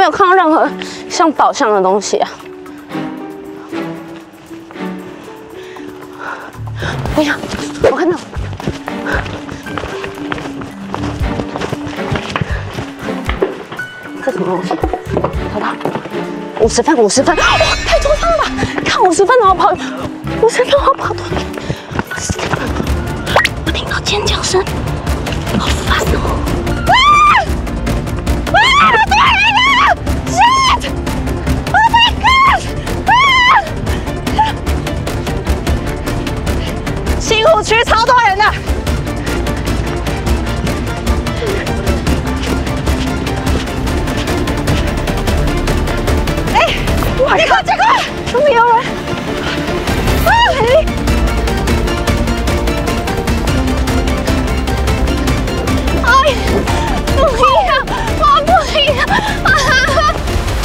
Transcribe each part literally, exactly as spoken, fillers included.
没有看到任何像宝箱的东西啊。哎呀，我看到。 这什么东西？好吧，五十分，五十分，哇，太多分了吧！看五十分，然后跑，五十分，我要跑多远？我听到尖叫声，好烦哦！啊！啊！对了 ！Shit! Oh my god! 啊！新湖区超多人的。 结果，结果，都没有人。啊！哎，不行啊！我不行啊！啊！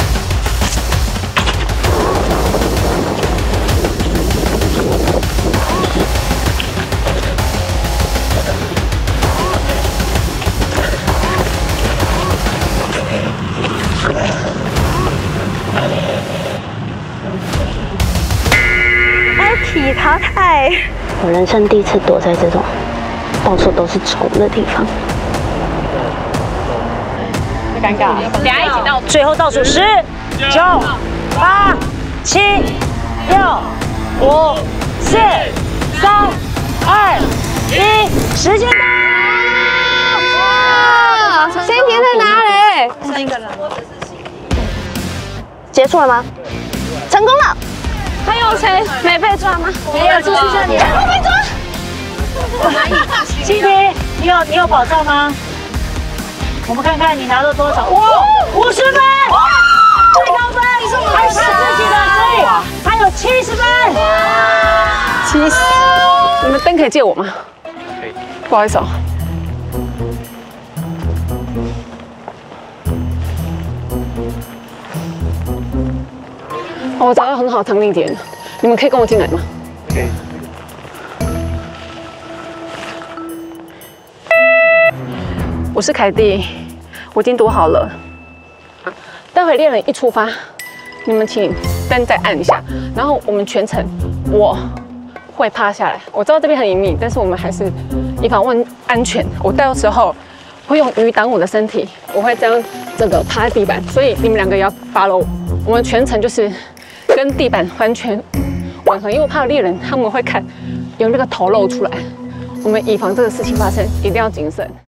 体淘汰，我人生第一次躲在这种到处都是虫的地方，太尴尬了。等下一起倒，最后倒数十、九、八、七、六、五、四、三、二、一，时间到！哇，先停在哪里？剩一个人，结束了吗？成功了。 还有谁没被抓吗？没有，就是这里。我被抓。七婷，你有你有保障吗？我们看看你拿了多少。哇，五十分！哇，最高分！还是自己的，所以还有七十分。七十。你们灯可以借我吗？可以。不好意思哦。 哦，我找到很好的藏匿点，你们可以跟我进来吗？可以。我是凯蒂，我已经躲好了。待会猎人一出发，你们请灯再按一下，然后我们全程我会趴下来。我知道这边很隐秘，但是我们还是以防万安全，我到时候会用鱼挡我的身体，我会这样整个趴在地板，所以你们两个也要 follow 我。我们全程就是 跟地板完全吻合，因为我怕有猎人他们会看有那个头露出来，我们以防这个事情发生，一定要谨慎。